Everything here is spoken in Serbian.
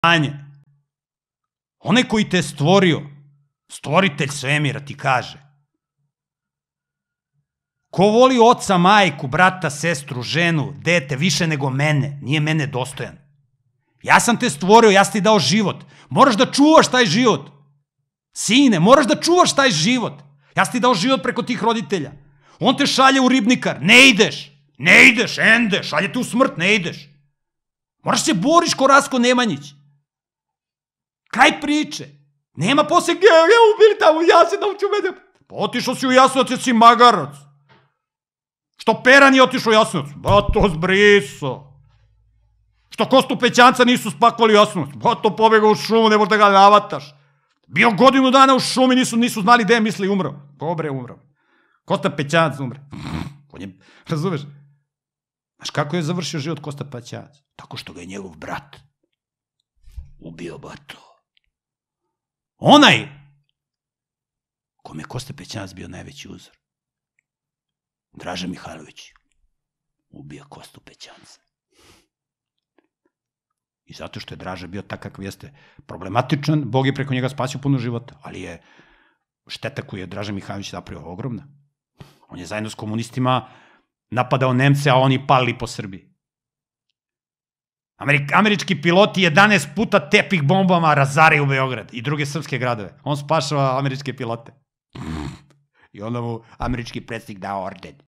Onaj koji te je stvorio, stvoritelj svemira ti kaže: ko voli oca, majku, brata, sestru, ženu, dete više nego mene, nije mene dostojan. Ja sam te stvorio, ja sam ti dao život. Moraš da čuvaš taj život. Sine, moraš da čuvaš taj život. Ja sam ti dao život preko tih roditelja. On te šalje u ribnikar, ne ideš, ende, šalje te u smrt, ne ideš. Moraš se boriš ko Rasko Nemanjić. Kraj priče. Nema posle, ubili tamo Jasenovcu mene. Pa otišao si u Jasenovac, jer si magarac. Što Pera nije otišao u Jasenovac? Ba to zbriso. Što Kostu Pećanca nisu spakovali u Jasenovac? Ba to pobegao u šumu, ne možeš da ga navataš. Bio godinu dana u šumi, nisu znali gde je misli umro. Dobre umro. Kosta Pećanac umre. Razumeš? Znaš kako je završio život Kosta Pećanac? Tako što ga je njegov brat ubio, bato. Onaj kome je Kosta Pećanac bio najveći uzor, Draža Mihajlović, ubija Kostu Pećanca. I zato što je Draža bio tak kakav jeste problematičan, Bog je preko njega spasio puno života, ali je šteta koju je Draža Mihajlović napravio ogromna. On je zajedno s komunistima napadao Nemce, a oni palili po Srbiji. Američki piloti 11 puta tepih bombama razaraju Beograd i druge srpske gradove. On spašava američke pilote. I onda mu američki predsjednik dao orden.